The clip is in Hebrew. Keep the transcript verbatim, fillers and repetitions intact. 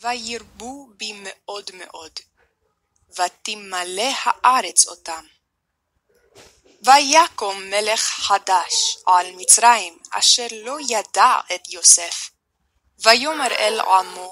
וירבו בי מאוד מאוד, ותמלא הארץ אותם. ויקום מלך חדש על מצרים, אשר לא ידע את יוסף, ויאמר אל עמו,